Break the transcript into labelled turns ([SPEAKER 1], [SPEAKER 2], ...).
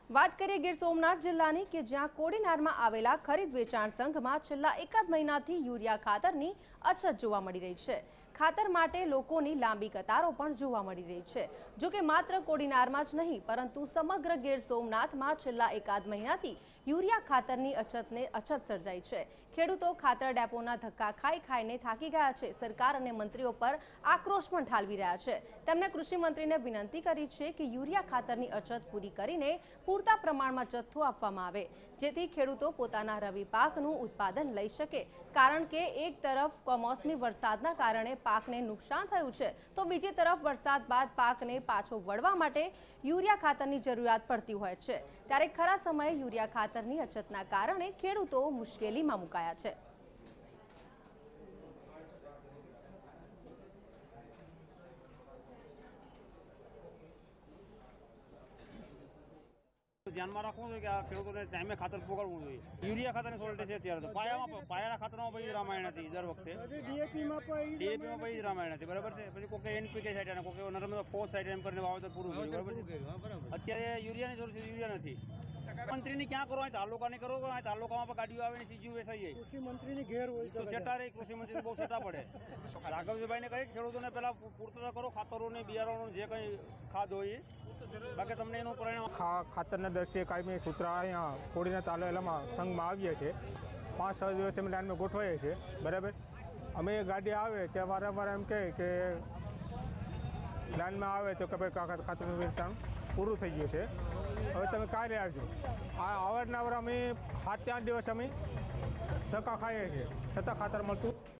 [SPEAKER 1] વાત કરીએ ગીર સોમનાથ જિલ્લાની કે જ્યાં કોડીનારમાં આવેલા ખરીદ વેચાણ સંઘમાં છેલ્લા એકાદ મહિનાથી યુરિયા ખાતરની અછત જોવા મળી રહી છે। ખાતર માટે લોકોની લાંબી કતારો પણ જોવા મળી રહી છે। જો કે માત્ર કોડીનારમાં જ નહીં પરંતુ સમગ્ર ગીર સોમનાથમાં છેલ્લા એકાદ મહિનાથી યુરિયા ખાતરની અછત સર્જાઈ છે। ખેડૂતો ખાતર ડેપોના ધક્કા ખાઈને થાકી ગયા છે। સરકાર અને મંત્રીઓ પર આક્રોશ પણ ઠાલવી રહ્યા છે। તેમણે કૃષિ મંત્રીને વિનંતી કરી છે કે યુરિયા ખાતરની અછત પૂરી કરીને પૂરતા પ્રમાણમાં જથ્થો આપવામાં આવે જેથી ખેડૂતો પોતાના રવિ પાકનું ઉત્પાદન લઈ શકે। કારણ કે એક તરફ કમોસમી વરસાદના કારણે પાકને નુકસાન થયું છે તો બીજી તરફ વરસાદ બાદ પાકને પાછો વળવા માટે યુરિયા ખાતરની જરૂરિયાત પડતી હોય છે। ત્યારે ખરા સમયે યુરિયા ખાતરની અછતના કારણે ખેડૂતો મુશ્કેલીમાં મુકાયા છે।
[SPEAKER 2] ધ્યાન में रखવું જોઈએ કે આ ખેડૂતોને ટાઈમે ખાતર પોગાડવું જોઈએ। યુરિયા ખાતરની શોર્ટેજ છે અત્યારે તો પાયાના ખાતરમાં પછી રામાયણ હતી દર વખતે ડીએપીમાં પછી રામાયણ હતી બરાબર છે। પછી કોઈ એનપીકે સાઈડ અને કોઈ નર્મદા ફોર્સ સાઈડ એમ કરીને વાવેતર પૂરું કર્યું બરાબર છે। અત્યારે યુરિયાની જરૂર છે, યુરિયા નથી। મંત્રીની ક્યાં કરો, તાલુકાની કરો, તાલુકામાં પણ ગાડીઓ આવે ને સીજુ વેસાઈએ કૃષિ મંત્રીની ઘેર હોય તો સેટા રહે, કૃષિ મંત્રી બહુ સેટા પડે। રાઘવજીભાઈને કહે ખેડૂતોને પહેલા પૂરતા કરો ખાતરોને બિયારણો જે કંઈ ખાદ હોય બાકી તમને એનું પરિણામ
[SPEAKER 3] ખાતરના દર્શીએ કાયમી સૂત્ર અહીંયા કોડીના તાલુકામાં સંઘમાં આવીએ છીએ। 5-6 દિવસ અમે લાઈનમાં ગોઠવાઈએ છીએ બરાબર। અમે ગાડી આવે ત્યાં વારંવાર એમ કહે કે લાઈનમાં આવે તો કે ભાઈ ખાતરનું વેચાણ પૂરું થઈ ગયું છે, હવે તમે કાલે આવજો। આ અવારનવાર અમે 7-8 દિવસ અમે ધક્કા ખાઈએ છીએ છતાં ખાતર મળતું